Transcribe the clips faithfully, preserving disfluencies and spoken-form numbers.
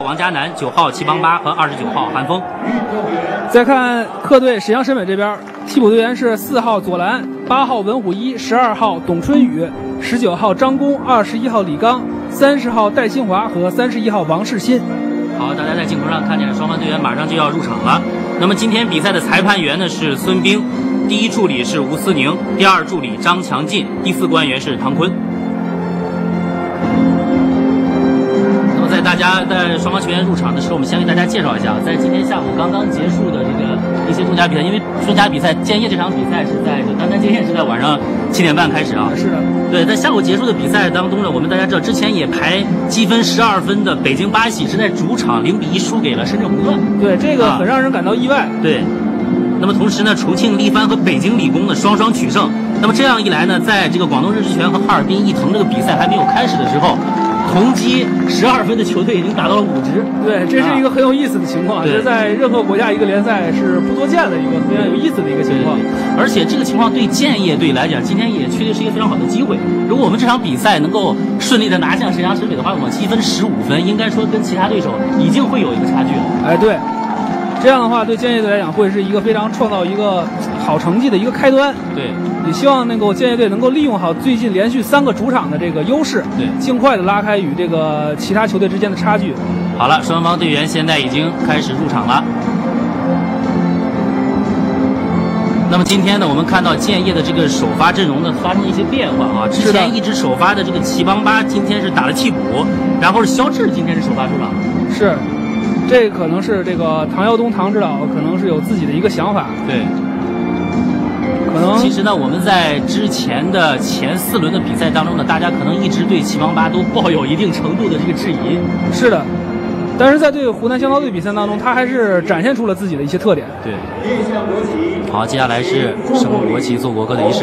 王嘉男，九号齐邦巴和二十九号韩风。 再看客队沈阳申美这边，替补队员是四号左蓝，八号文虎一，十二号董春雨，十九号张弓，二十一号李刚，三十号戴新华和三十一号王世新。 好，大家在镜头上看见双方队员马上就要入场了。那么今天比赛的裁判员呢是孙兵，第一助理是吴思宁，第二助理张强进，第四官员是唐坤。那么在大家在双方球员入场的时候，我们先给大家介绍一下，在今天下午刚刚结束的这个一些中甲比赛，因为中甲比赛建业这场比赛是在就单单建业是在晚上七点半开始啊。 是的。 对，在下午结束的比赛当中呢，我们大家知道之前也排积分十二分的北京八喜是在主场零比一输给了深圳红钻。 对，这个很让人感到意外。啊、 对。那么同时呢，重庆力帆和北京理工的双双取胜。那么这样一来呢，在这个广东日之泉和哈尔滨毅腾这个比赛还没有开始的时候，同积十二分的球队已经达到了五支。 对，这是一个很有意思的情况，这、啊、在任何国家一个联赛是不多见的一个非常有意思的一个情况。 而且这个情况对建业队来讲，今天也确实是一个非常好的机会。如果我们这场比赛能够顺利的拿下沈阳申美的话，我们积分十五分，应该说跟其他对手已经会有一个差距了。 哎，对。这样的话，对建业队来讲会是一个非常创造一个好成绩的一个开端。 对， 也希望能够建业队能够利用好最近连续三个主场的这个优势， 对， 尽快的拉开与这个其他球队之间的差距。 好了，双方队员现在已经开始入场了。那么今天呢，我们看到建业的这个首发阵容呢发生了一些变化啊。之前一直首发的这个齐邦巴今天是打了替补，然后是肖智今天是首发出场。 是。这可能是这个唐尧东唐指导可能是有自己的一个想法， 对， 可能其实呢，我们在之前的前四轮的比赛当中呢，大家可能一直对齐邦巴都抱有一定程度的这个质疑。是的，但是在对湖南湘涛队比赛当中，他还是展现出了自己的一些特点。 对，好，接下来是升国旗奏国歌的仪式。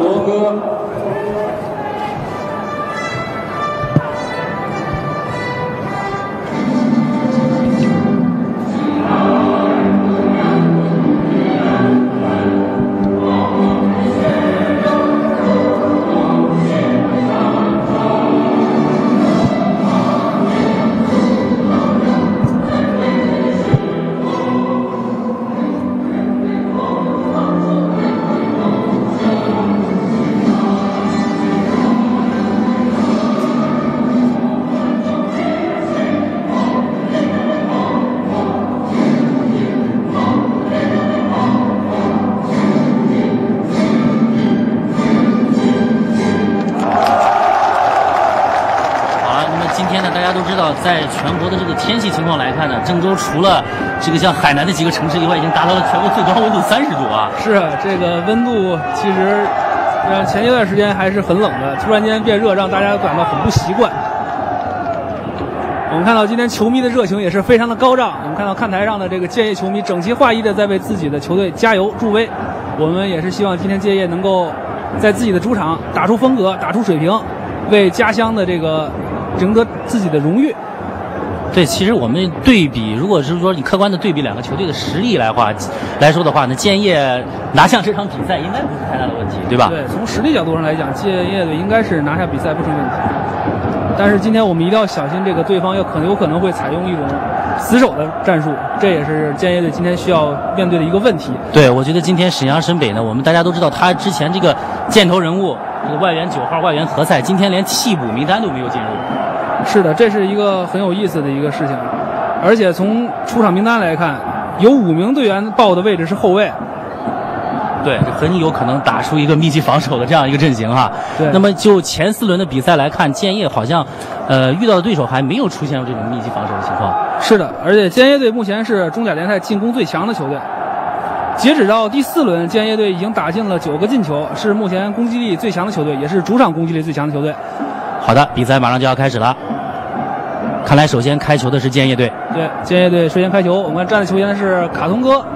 在全国的这个天气情况来看呢，郑州除了这个像海南的几个城市以外，已经达到了全国最高温度三十度啊！ 是啊，这个温度其实，呃，前一段时间还是很冷的，突然间变热，让大家感到很不习惯。我们看到今天球迷的热情也是非常的高涨，我们看到看台上的这个建业球迷整齐划一的在为自己的球队加油助威。我们也是希望今天建业能够在自己的主场打出风格，打出水平，为家乡的这个赢得自己的荣誉。 对，其实我们对比，如果是说你客观的对比两个球队的实力来话来说的话呢，建业拿下这场比赛应该不是太大的问题，对吧？ 对，从实力角度上来讲，建业队应该是拿下比赛不成问题。但是今天我们一定要小心，这个对方要可能有可能会采用一种死守的战术，这也是建业队今天需要面对的一个问题。 对，我觉得今天沈阳申北呢，我们大家都知道，他之前这个箭头人物，这个外援九号外援何塞，今天连替补名单都没有进入。 是的，这是一个很有意思的一个事情，而且从出场名单来看，有五名队员报的位置是后卫。 对，很有可能打出一个密集防守的这样一个阵型哈。 对。 那么就前四轮的比赛来看，建业好像，呃，遇到的对手还没有出现过这种密集防守的情况。 是的，而且建业队目前是中甲联赛进攻最强的球队。截止到第四轮，建业队已经打进了九个进球，是目前攻击力最强的球队，也是主场攻击力最强的球队。 好的，比赛马上就要开始了。看来首先开球的是建业队。 对，建业队首先开球。我们站在球前的是卡通哥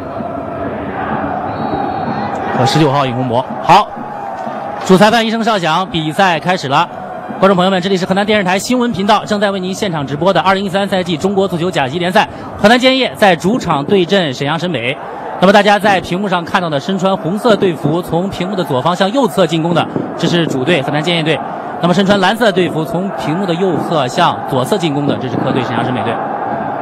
和十九号尹洪博。好，主裁判一声哨响，比赛开始了。观众朋友们，这里是河南电视台新闻频道正在为您现场直播的二零一三赛季中国足球甲级联赛，河南建业在主场对阵沈阳申北。那么大家在屏幕上看到的身穿红色队服从屏幕的左方向右侧进攻的，这是主队河南建业队。那么身穿蓝色队服从屏幕的右侧向左侧进攻的，这是客队沈阳申北队。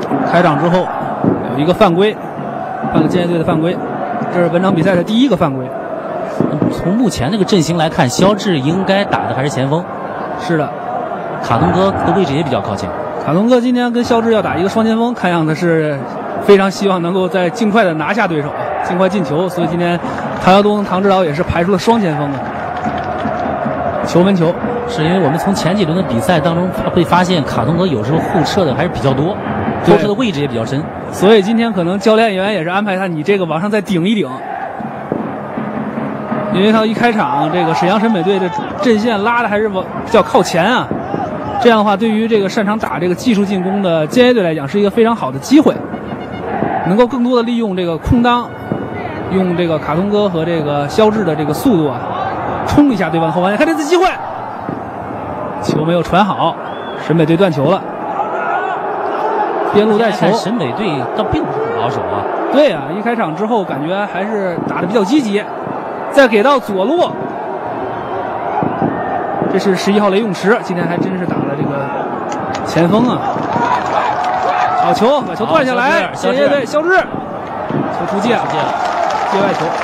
开场之后有一个犯规，犯了建业队的犯规，这是本场比赛的第一个犯规。 从目前这个阵型来看，肖智应该打的还是前锋。 是的， 卡东哥的位置也比较靠前。 卡东哥今天跟肖智要打一个双前锋，看样子是非常希望能够在尽快的拿下对手，尽快进球。所以今天唐尧东、唐指导也是排出了双前锋啊。球门球， 是因为我们从前几轮的比赛当中会发现，卡东哥有时候后撤的还是比较多，后撤的位置也比较深。 所以今天可能教练员也是安排他，你这个往上再顶一顶。因为他一开场，这个沈阳沈北队的阵线拉的还是往比较靠前啊，这样的话，对于这个擅长打这个技术进攻的建业队来讲，是一个非常好的机会，能够更多的利用这个空当，用这个卡东哥和这个肖智的这个速度啊，冲一下对方后防线。看这次机会，球没有传好，沈北队断球了，边路带球。 沈北队倒并不是很保守啊。 对啊，一开场之后感觉还是打得比较积极。再给到左路，这是十一号雷永池，今天还真是打了这个前锋啊。好球，把球断下来，建业队肖智，球出界了，界外球。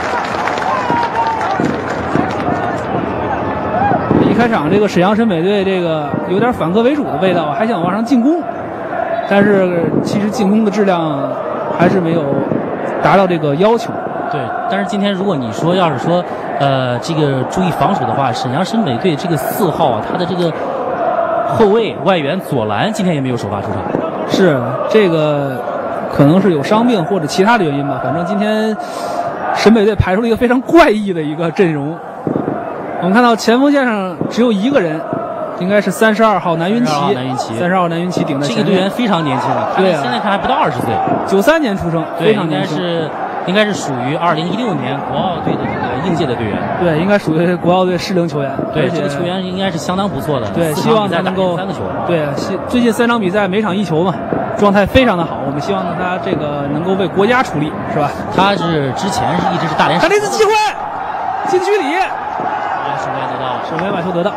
一开场这个沈阳沈北队这个有点反客为主的味道，还想往上进攻，但是其实进攻的质量还是没有达到这个要求。 对，但是今天如果你说要是说，呃，这个注意防守的话，沈阳沈北队这个四号啊，他的这个后卫外援左蓝今天也没有首发出场。 是这个可能是有伤病或者其他的原因吧，反正今天沈北队排出了一个非常怪异的一个阵容。我们看到前锋线上只有一个人，应该是三十二号南云奇， 南云奇， 三十二号南云奇顶在前面。 这个队员非常年轻了， 对啊， 现在看还不到二十岁， 九三年出生，非常年轻。 应该是应该是属于二零一六年国奥队的这个应届的队员。 对，应该属于国奥队适龄球员。 对，这个球员应该是相当不错的。 对，希望他能够三个球。 对，最近三场比赛每场一球嘛，状态非常的好。我们希望他这个能够为国家出力，是吧？ 他是之前是一直是大连。 看这次机会，禁区里。 啊，守门员得到了， 守门员把球得到。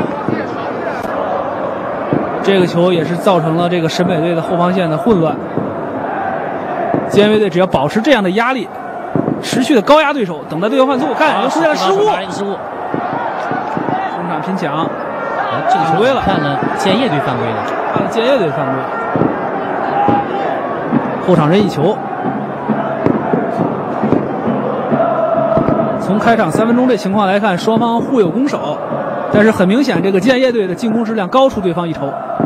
这个球也是造成了这个沈北队的后防线的混乱。建业队只要保持这样的压力，持续的高压对手，等待对方犯错，看又出现了失误， 失误， 中场拼抢， 哎，这个球规了， 看了建业队犯规了， 看了建业队犯规，后场任意球。从开场三分钟这情况来看，双方互有攻守，但是很明显，这个建业队的进攻质量高出对方一筹。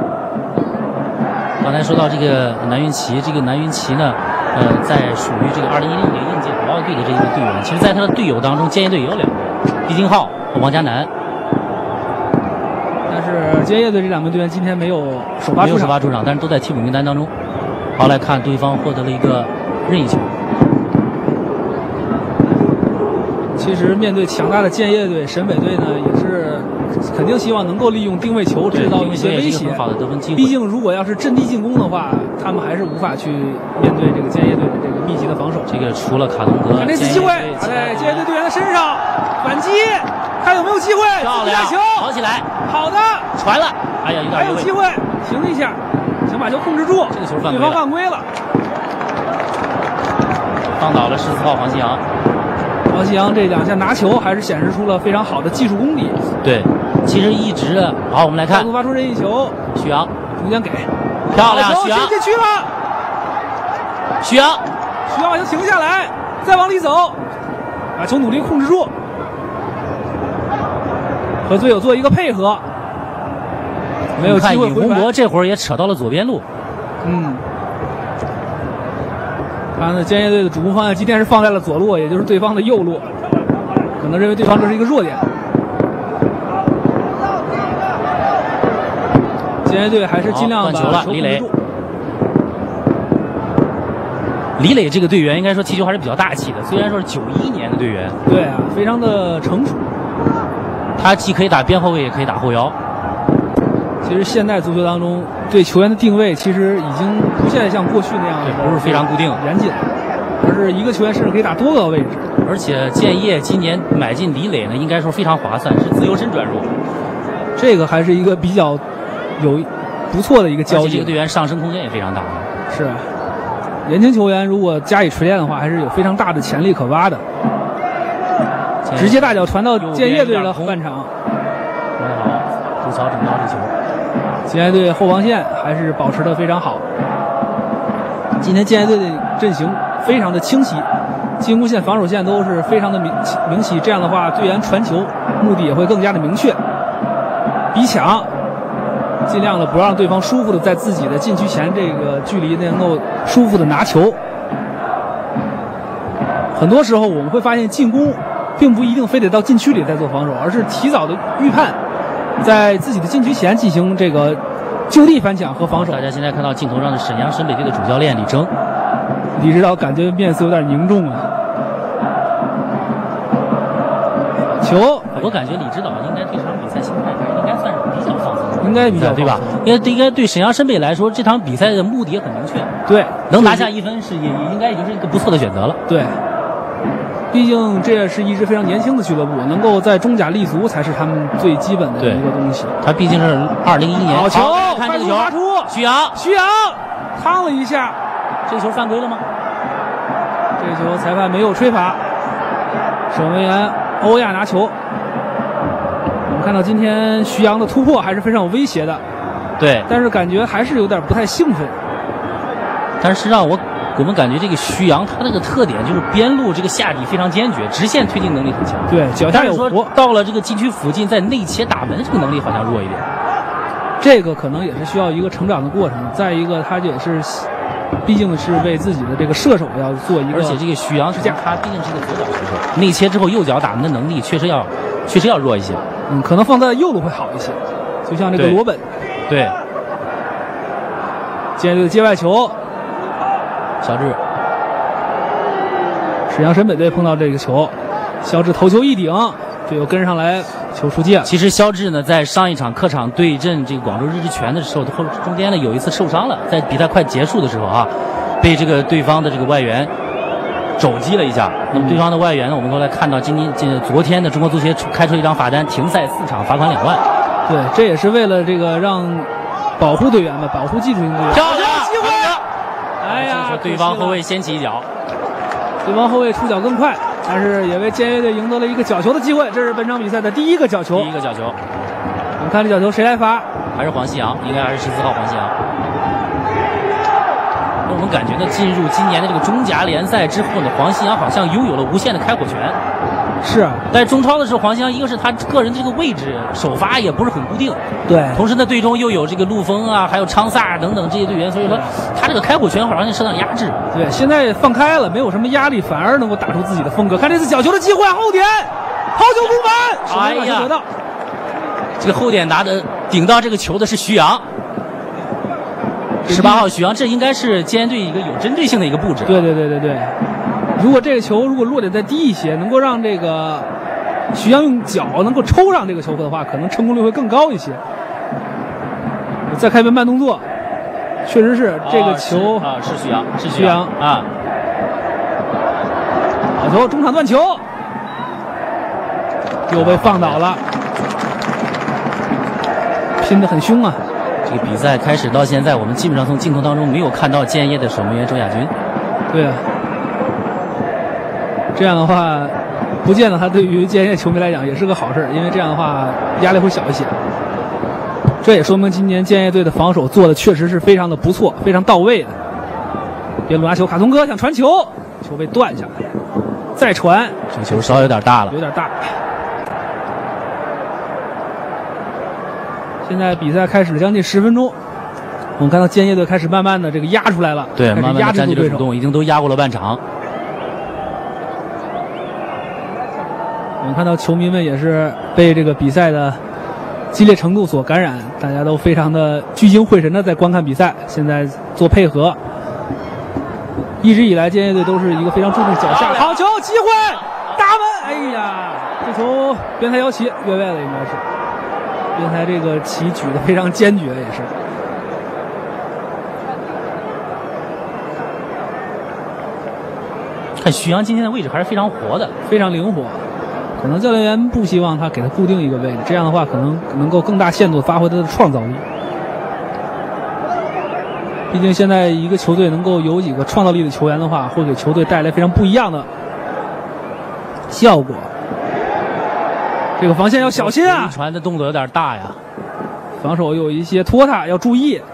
刚才说到这个南云奇，这个南云奇呢。呃，在属于这个二零一六年应届国奥队的这一个队员，其实在他的队友当中，建业队也有两个，毕金浩和王嘉男。 但是建业队这两名队员今天没有首发出场， 没有首发出场，但是都在替补名单当中。好，来看对方获得了一个任意球。 其实面对强大的建业队，沈北队呢也是肯定希望能够利用定位球制造一些威胁。 很好的得分机会。 毕竟如果要是阵地进攻的话，他们还是无法去面对这个建业队的这个密集的防守。 这个除了卡东哥， 看这次机会打在建业队队员的身上，反击，看有没有机会。 漂亮， 球跑起来， 好的， 传了，哎呀，有点还有机会，停一下，请把球控制住。 这个球犯规了， 对方犯规了， 放倒了十四号黄西阳。 黄西阳这两下拿球还是显示出了非常好的技术功底。 对，其实一直好，我们来看， 发出任意球， 许阳中间给， 漂亮，许阳进去了， 许阳， 许阳把球停下来，再往里走，把球努力控制住，和队友做一个配合，没有机会回传。 尹洪博这会儿也扯到了左边路， 嗯。看呢，建业队的主攻方向今天是放在了左路，也就是对方的右路，可能认为对方这是一个弱点。建业队还是尽量把球了。李磊，李磊这个队员应该说踢球还是比较大气的，虽然说是九一年的队员， 对啊，非常的成熟。 他既可以打边后卫，也可以打后腰。 其实现代足球当中对球员的定位其实已经不再像过去那样， 不是非常固定严谨，而是一个球员甚至可以打多个位置。 而且建业今年买进李磊呢，应该说非常划算，是自由身转入， 这个还是一个比较有不错的一个交易。 这个队员上升空间也非常大。 是，年轻球员如果加以锤炼的话，还是有非常大的潜力可挖的。直接大脚传到建业队的后半场。 很好，杜桥整到这球。 建业队后防线还是保持得非常好。今天建业队的阵型非常的清晰，进攻线、防守线都是非常的明明晰。这样的话，队员传球目的也会更加的明确。逼抢，尽量的不让对方舒服的在自己的禁区前这个距离能够舒服的拿球。很多时候我们会发现，进攻并不一定非得到禁区里再做防守，而是提早的预判，在自己的禁区前进行这个就地反抢和防守。 大家现在看到镜头上的沈阳沈北队的主教练李征， 李指导感觉面色有点凝重啊。球， 我感觉李指导应该对这场比赛心态还应该算是比较放松， 应该比较对吧？因为应该对沈阳沈北来说，这场比赛的目的也很明确， 对， 能拿下一分是也也应该已经是一个不错的选择了。 对，毕竟这也是一支非常年轻的俱乐部，能够在中甲立足才是他们最基本的一个东西。 他毕竟是二零一一年。 好球， 看这个球，徐阳， 徐阳趟了一下， 这个球犯规了吗？ 这个球裁判没有吹罚，守门员欧亚拿球。我们看到今天徐阳的突破还是非常有威胁的， 对， 但是感觉还是有点不太兴奋。 但是让我我们感觉这个徐阳他这个特点就是边路这个下底非常坚决，直线推进能力很强。 对，脚下有活。 到了这个禁区附近，在内切打门这个能力好像弱一点。 这个可能也是需要一个成长的过程。再一个，他也是，毕竟是为自己的这个射手要做一个， 而且这个徐阳是这样，他毕竟是个左脚射手，内切之后右脚打门的能力确实要确实要弱一些。 嗯，可能放在右路会好一些，就像这个罗本。 对。 建业队的接外球， 肖智。 沈阳沈北队碰到这个球，肖智头球一顶，队友跟上来，球出界。 其实肖智呢，在上一场客场对阵这个广州日之泉的时候，后中间呢有一次受伤了，在比赛快结束的时候啊，被这个对方的这个外援肘击了一下。那么对方的外援呢，我们后来看到今天这昨天的中国足协开出一张罚单，停赛四场，罚款两万。 对，这也是为了这个让保护队员吧，保护技术型队员。 漂亮机会！哎呀， 对方后卫掀起一脚， 对方后卫出脚更快，但是也为建业队赢得了一个角球的机会。这是本场比赛的第一个角球。 第一个角球， 我们看这角球谁来罚？ 还是黄西阳，应该还是十四号黄西阳。我们感觉呢，进入今年的这个中甲联赛之后呢，黄西阳好像拥有了无限的开火权。 是啊， 在中超的时候，黄西阳一个是他个人的这个位置首发也不是很固定， 对， 同时呢，队中又有这个陆丰啊，还有昌萨等等这些队员，所以说他这个开火权好像受到压制。 对，现在放开了，没有什么压力，反而能够打出自己的风格。看这次角球的机会，后点，抛球攻门， 哎呀， 得到这个后点拿的顶到这个球的是徐阳。十八号徐阳，这应该是建业队一个有针对性的一个布置。 对对对对对，如果这个球如果落点再低一些，能够让这个徐阳用脚能够抽上这个球的话，可能成功率会更高一些。再看一遍慢动作，确实是这个球啊，是徐阳，是徐阳啊。 好球，中场断球，又被放倒了，拼得很凶啊。 这个比赛开始到现在，我们基本上从镜头当中没有看到建业的守门员周亚军。 对啊，这样的话，不见得他对于建业球迷来讲也是个好事，因为这样的话压力会小一些。这也说明今年建业队的防守做的确实是非常的不错，非常到位的。边路拿球，卡通哥想传球，球被断下来，再传， 这个球稍微有点大了， 有点大。现在比赛开始了将近十分钟，我们看到建业队开始慢慢的这个压出来了， 对，慢慢压占据了主动，已经都压过了半场。 我们看到球迷们也是被这个比赛的激烈程度所感染，大家都非常的聚精会神的在观看比赛，现在做配合。一直以来，建业队都是一个非常注重脚下，好球，机会，打门！哎呀，这球边台摇旗越位了，应该是。边台这个旗举得非常坚决，也是。 看徐阳今天的位置还是非常活的， 非常灵活。可能教练员不希望他给他固定一个位置，这样的话可能能够更大限度地发挥他的创造力。 毕竟现在一个球队能够有几个创造力的球员的话，会给球队带来非常不一样的效果。这个防线要小心啊！ 传的动作有点大呀， 防守有一些拖沓，要注意。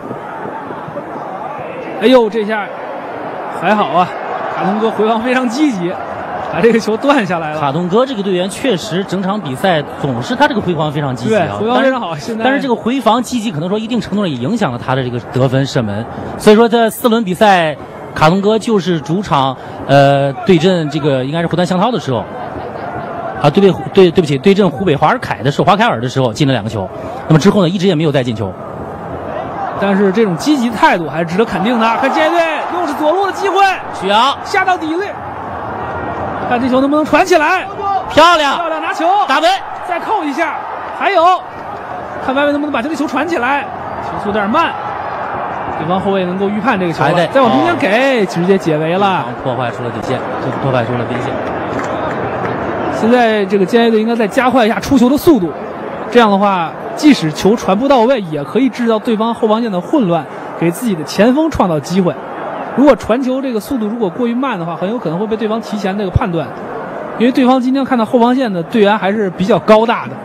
哎呦，这下还好啊，卡通哥回防非常积极，把这个球断下来了。 卡通哥这个队员确实整场比赛总是他这个回防非常积极啊， 对，回防非常好。现在， 但是这个回防积极可能说一定程度上也影响了他的这个得分射门，所以说在四轮比赛，卡通哥就是主场呃对阵这个应该是湖南湘涛的时候。啊，对对对，对不起，对阵湖北华尔凯的时候，华凯尔的时候进了两个球，那么之后呢，一直也没有再进球。 但是这种积极态度还是值得肯定的。看建业队又是左路的机会， 许阳下到底了，看这球能不能传起来， 漂亮， 漂亮拿球打门， 再扣一下，还有，看外围能不能把这个球传起来，球速有点慢，对方后卫能够预判这个球，再往中间给，直接解围了， 破坏出了底线，这破坏出了边线。 现在这个建业队应该再加快一下出球的速度，这样的话，即使球传不到位，也可以制造对方后防线的混乱，给自己的前锋创造机会。如果传球这个速度如果过于慢的话，很有可能会被对方提前这个判断，因为对方今天看到后防线的队员还是比较高大的。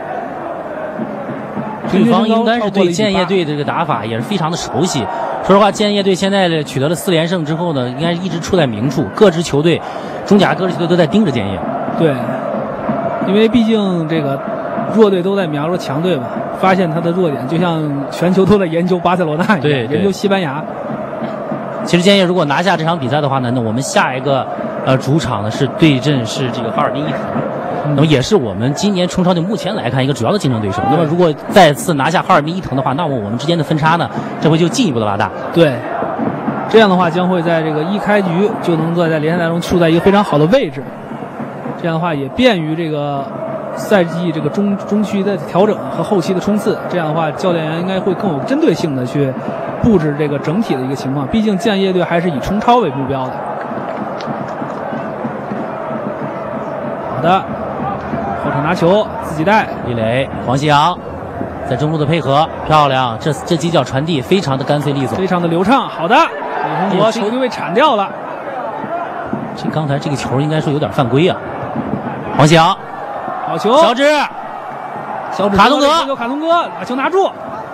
对方应该是对建业队这个打法也是非常的熟悉。说实话，建业队现在取得了四连胜之后呢，应该一直处在明处，各支球队、中甲各支球队都在盯着建业。 对，因为毕竟这个弱队都在瞄着强队嘛，发现他的弱点，就像全球都在研究巴塞罗那一样， 对， 研究西班牙。 其实建业如果拿下这场比赛的话呢，那我们下一个呃主场呢是对阵是这个哈尔滨伊藤。那么也是我们今年冲超队目前来看一个主要的竞争对手。那么如果再次拿下哈尔滨伊藤的话，那么我们之间的分差呢，这回就进一步的拉大。 对，这样的话将会在这个一开局就能够在联赛中处在一个非常好的位置。这样的话也便于这个赛季这个中中区的调整和后期的冲刺。这样的话，教练员应该会更有针对性的去布置这个整体的一个情况。毕竟建业队还是以冲超为目标的。好的。后场拿球，自己带， 李磊、黄西阳在中路的配合漂亮，这这几脚传递非常的干脆利索， 非常的流畅。好的，李洪博球就被铲掉了。 这刚才这个球应该说有点犯规啊。黄西阳， 好球， 小指， 小指， 卡通哥， 卡通哥把球拿住，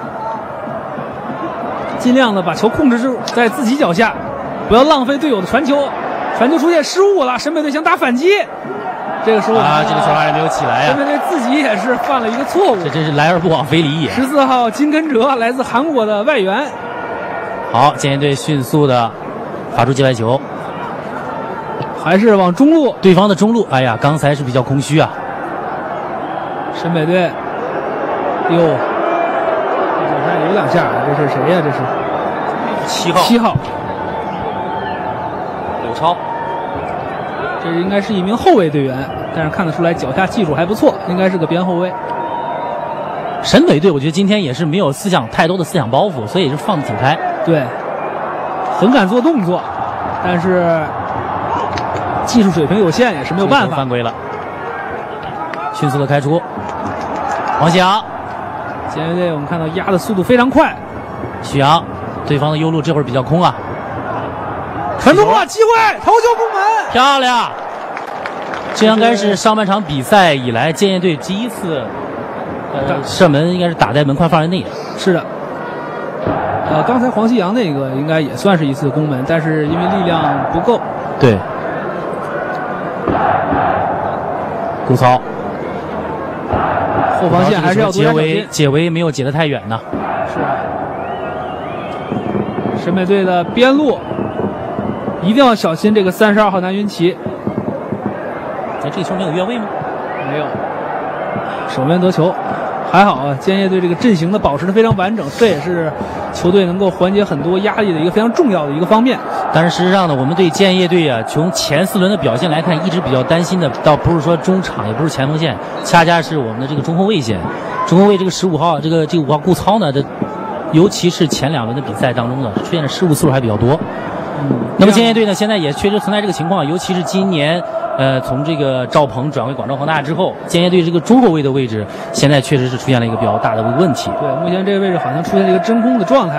尽量的把球控制住在自己脚下，不要浪费队友的传球。传球出现失误了，沈北队想打反击。这个时候啊，这个球还是没有起来呀、啊。 沈北队自己也是犯了一个错误， 这真是来而不往非礼也。 十四号金根哲来自韩国的外援。 好，建业队迅速的发出界外球， 还是往中路， 对方的中路，哎呀，刚才是比较空虚啊。 沈北队，哟，往下有两下，这是谁呀、啊？这是七号， 七号， 柳超。 这应该是一名后卫队员，但是看得出来脚下技术还不错，应该是个边后卫。 沈北队我觉得今天也是没有思想太多的思想包袱，所以也是放得挺开。 对，很敢做动作，但是技术水平有限，也是没有办法。 犯规了，迅速的开出。黄西阳， 建业队我们看到压的速度非常快。 许阳，对方的右路这会儿比较空啊。 传中了，机会，头球攻门， 漂亮！这应该是上半场比赛以来建业队第一次，呃，射门应该是打在门框范围内。 是的。呃，刚才黄西阳那个应该也算是一次攻门，但是因为力量不够。 对。顾操， 后防线还是要多解围，解围没有解得太远呢。 是啊。沈北队的边路。一定要小心这个三十二号南云奇。 哎，这个球没有越位吗？ 没有，守门得球，还好啊。建业队这个阵型的保持的非常完整，这也是球队能够缓解很多压力的一个非常重要的一个方面。 但是事实上呢，我们对建业队啊，从前四轮的表现来看，一直比较担心的，倒不是说中场，也不是前锋线，恰恰是我们的这个中后卫线。中后卫这个十五号，这个这个五号顾操呢，这尤其是前两轮的比赛当中呢，出现的失误次数还比较多。 嗯， 那么建业队呢，现在也确实存在这个情况，尤其是今年，呃，从这个赵鹏转回广州恒大之后，建业队这个中后卫的位置，现在确实是出现了一个比较大的问题。 对，目前这个位置好像出现了一个真空的状态。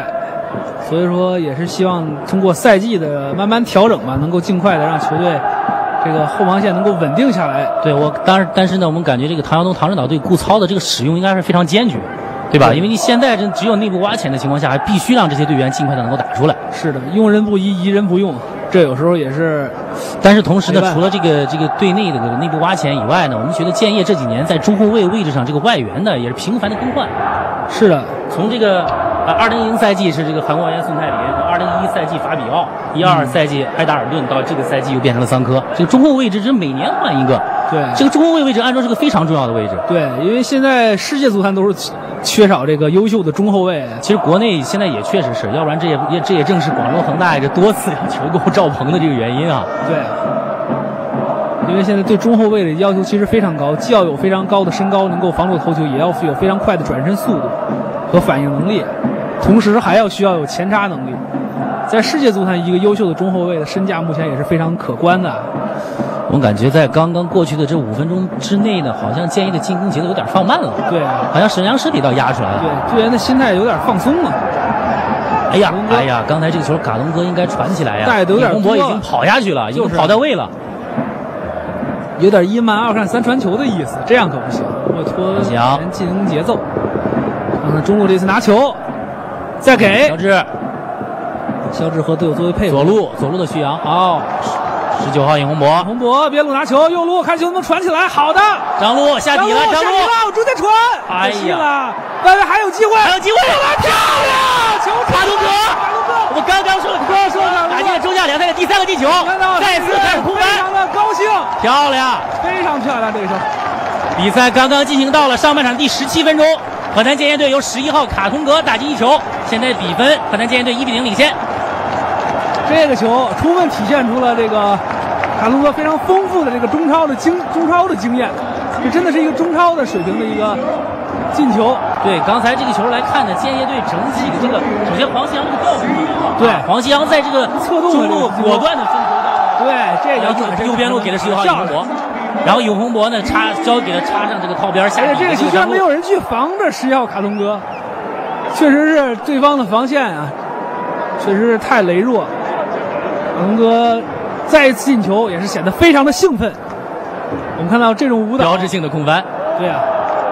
所以说也是希望通过赛季的慢慢调整吧，能够尽快的让球队这个后防线能够稳定下来。 对我，当然，但是呢，我们感觉这个唐尧东唐指导对顾操的这个使用应该是非常艰巨，对吧？ 对， 因为你现在这只有内部挖潜的情况下，还必须让这些队员尽快的能够打出来。 是的，用人不疑，疑人不用，这有时候也是。 但是同时呢，除了这个这个队内的这个内部挖潜以外呢，我们觉得建业这几年在中后卫位置上这个外援呢也是频繁的更换。 是的， 从这个呃二零一零赛季是这个韩国外援宋泰林，二零一一赛季法比奥，一二赛季埃达尔顿，到这个赛季又变成了桑科。这个中后位置是每年换一个。 对， 这个中后卫位置按说是个非常重要的位置。 对，因为现在世界足坛都是缺少这个优秀的中后卫。 其实国内现在也确实是，要不然这也也这也正是广州恒大这多次要求购赵鹏的这个原因啊。 对，因为现在对中后卫的要求其实非常高，既要有非常高的身高能够防住头球，也要有非常快的转身速度和反应能力，同时还要需要有前插能力。在世界足坛，一个优秀的中后卫的身价目前也是非常可观的。 我感觉在刚刚过去的这五分钟之内呢，好像建议的进攻节奏有点放慢了。 对， 好像沈阳实体倒压出来了。 对，队员的心态有点放松了。 哎呀，哎呀，刚才这个球卡隆哥应该传起来呀， 带的有点多。 李洪博已经跑下去了，已经跑到位了， 有点一慢二看三传球的意思，这样可不行，会拖人进攻节奏。看看中路这次拿球，再给肖智， 肖智和队友作为配合。 左路，左路的徐阳，好。十九号尹洪博， 洪博边路拿球，右路看球能不能传起来，好的， 张路下底了，张路， 我直接传， 哎呀， 外围还有机会， 还有机会， 漂亮，球卡东哥， 卡东哥， 我们刚刚说哥说的， 打进了中下联赛的第三个进球，再次开始突非常的高兴， 漂亮， 非常漂亮这个球。 比赛刚刚进行到了上半场第十七分钟，河南建业队由十一号卡通格打进一球，现在比分河南建业队一比零领先。 这个球充分体现出了这个卡通哥非常丰富的这个中超的经中超的经验，这真的是一个中超的水平的一个进球。 对，刚才这个球来看呢，建业队整体的这个，首先黄西洋这个调度特别好， 对， 黄西洋在这个侧动中路果断的分球到， 对，这个右边路给了十九号尹洪博，然后尹洪博呢插交给了插上这个靠边下， 而且这个球居然没有人去防着十一号卡通哥，确实是对方的防线啊，确实是太羸弱。卡通哥再一次进球也是显得非常的兴奋。我们看到这种舞蹈标志性的空翻， 对啊。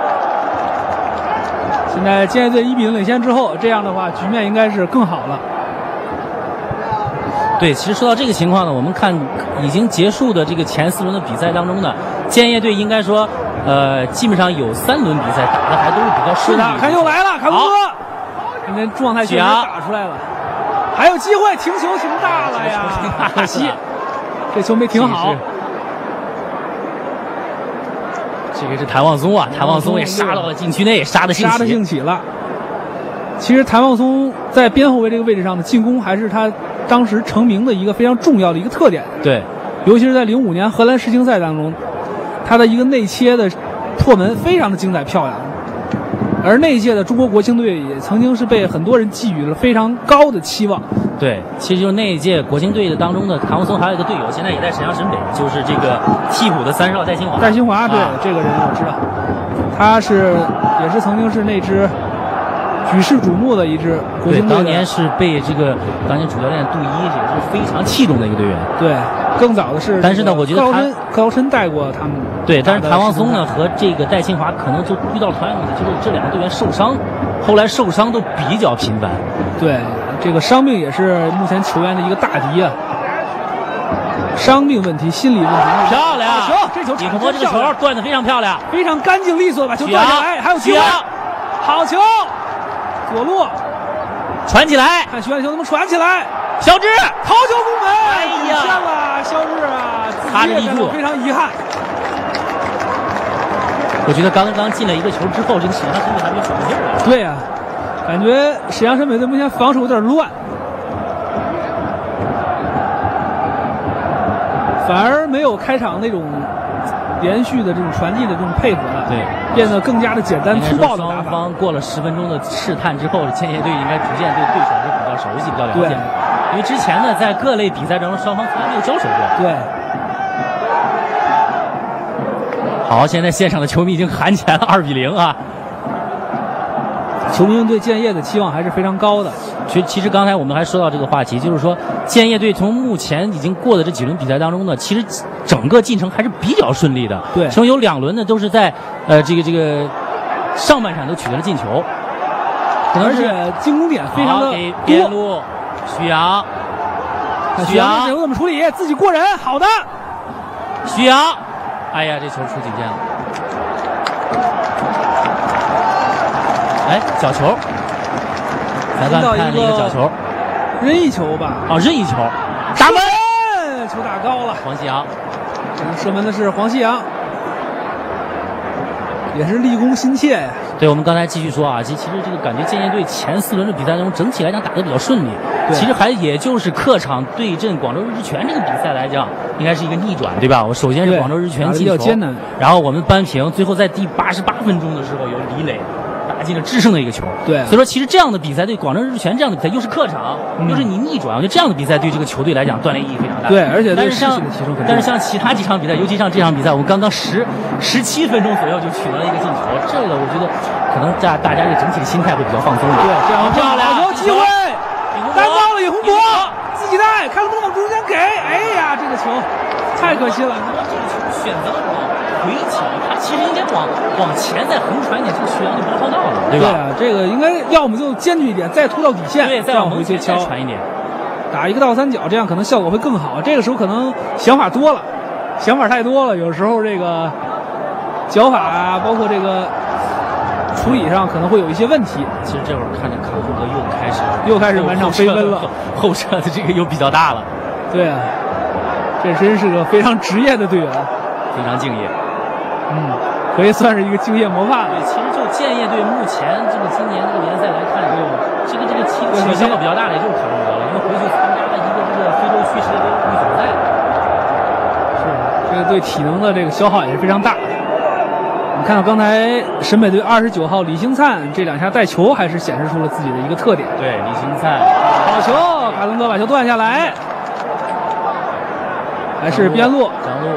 现在建业队一比零领先之后，这样的话局面应该是更好了。 对，其实说到这个情况呢，我们看已经结束的这个前四轮的比赛当中呢，建业队应该说，呃，基本上有三轮比赛打的还都是比较顺利的。 看又来了，卡通哥，今天状态确实打出来了，还有机会停球停大了呀，可惜这球没停好。 这个是谭望松啊，谭望松也杀到了禁区内，杀的兴起， 杀的兴起了。其实谭望松在边后卫这个位置上的进攻，还是他当时成名的一个非常重要的一个特点。 对， 尤其是在零五年荷兰世青赛当中，他的一个内切的破门非常的精彩漂亮。而那一届的中国国青队也曾经是被很多人寄予了非常高的期望。 对，其实就是那一届国青队的当中的谭望松还有一个队友，现在也在沈阳沈北，就是这个替补的三十号戴新华。 戴新华，对、啊、这个人我知道，他是也是曾经是那支举世瞩目的一支国青队， 当年是被这个当年主教练杜伊也是非常器重的一个队员。 对，更早的是， 但是呢，我觉得克劳申克劳申带过他们。 对，但是谭望松呢和这个戴新华可能就遇到同样的，就是这两个队员受伤，后来受伤都比较频繁。 对，这个伤病也是目前球员的一个大敌啊。伤病问题、心理问题， 漂亮！ 球，这球李洪博这个球断得非常漂亮， 非常干净利索，把球断下来，还有机会，好球！左路传起来， 看徐安球能不能传起来。 肖智头球攻门， 哎呀， 欠了肖智啊， 擦着立柱， 非常遗憾。 我觉得刚刚进了一个球之后，这个沈阳沈北还没喘劲儿。 对呀、啊，感觉沈阳沈北队目前防守有点乱，反而没有开场那种连续的这种传递的这种配合了， 对， 变得更加的简单粗暴的打法。 双方过了十分钟的试探之后，建业队应该逐渐对对手是比较熟悉、比较了解。因为之前呢，在各类比赛当中，双方从来没有交手过。 对。 好，现在现场的球迷已经喊起来了，二比零啊！ 球迷们对建业的期望还是非常高的。 其其实刚才我们还说到这个话题，就是说建业队从目前已经过的这几轮比赛当中呢，其实整个进程还是比较顺利的。 对， 其中有两轮呢都是在呃这个这个上半场都取得了进球，可能是而且进攻点非常的给边路，徐阳， 徐阳这球怎么处理？自己过人，好的， 徐阳，哎呀，这球出警线了。哎，角球，裁判看了一个角球， 任意球吧？ 哦，任意球，打门， 球打高了。 黄西阳， 射门的是黄西阳，也是立功心切呀。 对，我们刚才继续说啊，其其实这个感觉建业队前四轮的比赛中，整体来讲打得比较顺利。其实还也就是客场对阵广州日之泉这个比赛来讲，应该是一个逆转，对吧？我首先是广州日泉进球， 艰难， 然后我们扳平，最后在第八十八分钟的时候有李磊打进了制胜的一个球。 对， 所以说其实这样的比赛对广州日之泉这样的比赛又是客场，嗯、又是你逆转，我觉得这样的比赛对这个球队来讲锻炼意义非常大。 对，而且对士气的提升很大。 但是像其他几场比赛，尤其像这场比赛，我们刚刚十十七分钟左右就取得了一个进球，这个我觉得可能大大家这个整体的心态会比较放松一点。 对，这样漂亮，有机会，单刀了尹洪博，自己带，看能不能往中间给。哎呀，这个球太可惜了。 这个球选择了往回抢，他其实应该往往前再横传一点，这个徐阳就包抄到了，对吧？ 对啊，这个应该要么就艰巨一点，再突到底线， 对，再往回去敲传一点， 打一个倒三角，这样可能效果会更好。这个时候可能想法多了，想法太多了，有时候这个脚法啊，包括这个处理上可能会有一些问题。 其实这会儿看见卡库哥又开始又开始满场飞奔了， 后撤的这个又比较大了。 对啊，这真是个非常职业的队员， 非常敬业。 嗯，可以算是一个敬业模范了。 对，其实就建业队目前这个今年这个联赛来看，这个这个这个起起效比较大的也就是卡库哥了，因为回去参加了一个这个非洲区世界杯预选赛。 是，这个对体能的这个消耗也是非常大。我们看到刚才沈北队二十九号李星灿这两下带球，还是显示出了自己的一个特点。 对，李星灿好球，卡伦哥把球断下来，还是边路张路。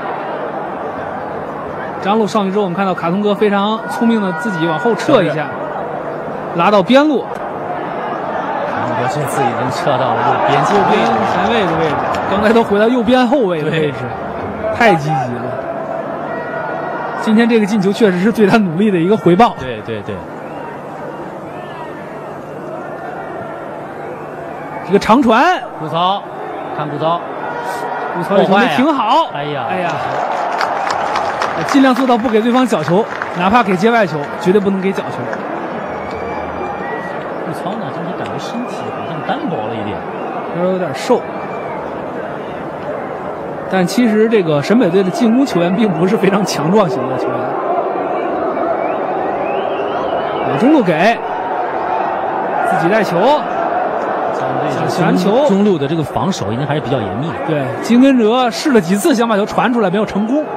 张路上去之后，我们看到卡通哥非常聪明的自己往后撤一下，拉到边路。 卡通哥这次已经撤到了右边右边前卫的位置，刚才都回到右边后卫的位置，太积极了。今天这个进球确实是对他努力的一个回报。 对对对。 这个长传， 顾操，看顾操， 顾操没停好。 哎呀， 哎呀。尽量做到不给对方角球，哪怕给界外球，绝对不能给角球。 顾操呢，就是感觉身体好像单薄了一点， 稍微有点瘦。但其实这个沈北队的进攻球员并不是非常强壮型的球员。往中路给，自己带球， 想球。中路的这个防守应该还是比较严密的。 对，金根哲试了几次想把球传出来，没有成功。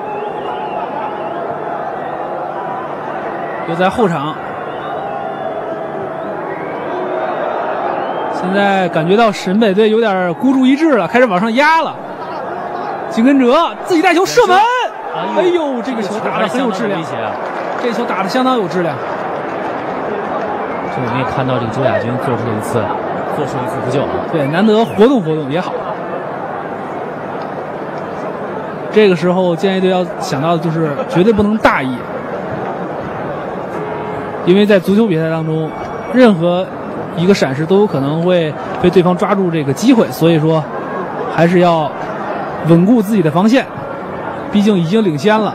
又在后场，现在感觉到沈北队有点孤注一掷了，开始往上压了。金根哲自己带球射门，哎呦，这个球打得很有质量，这个球打得相当有质量。 这我们也看到这个周亚军做出了一次，做出了一次扑救， 对，难得活动活动也好。这个时候建业队要想到的就是绝对不能大意。因为在足球比赛当中，任何一个闪失都有可能会被对方抓住这个机会，所以说还是要稳固自己的防线，毕竟已经领先了。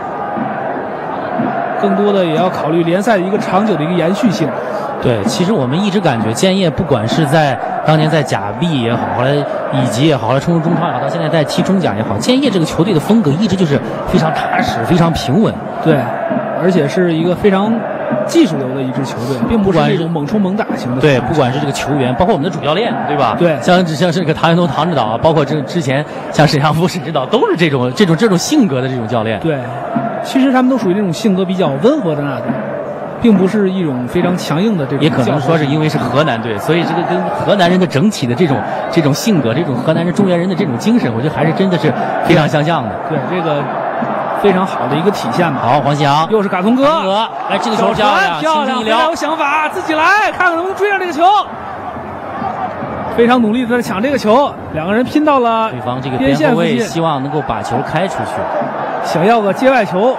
更多的也要考虑联赛的一个长久的一个延续性。 对，其实我们一直感觉建业不管是在当年在甲 B 也好，后来乙级也好，后来冲入中超也好，到现在在踢中甲也好，建业这个球队的风格一直就是非常踏实、非常平稳。 对，而且是一个非常技术流的一支球队，并不是那种猛冲猛打型的。 对，不管是这个球员，包括我们的主教练，对吧？ 对， 像像这个唐延东唐指导，包括这之前像沈祥福沈指导，都是这种这种这种性格的这种教练。 对，其实他们都属于那种性格比较温和的那种，并不是一种非常强硬的这种。 也可能说是因为是河南队，所以这个跟河南人的整体的这种这种性格，这种河南人中原人的这种精神，我觉得还是真的是非常相像的。 对，这个非常好的一个体现吧。 好，黄夕阳又是卡通哥， 卡通哥，哎，这个球漂亮， 漂亮，非常有想法，自己来看看能不能追上这个球。非常努力的在抢这个球，两个人拼到了对方这个边线附近， 希望能够把球开出去， 想要个接外球。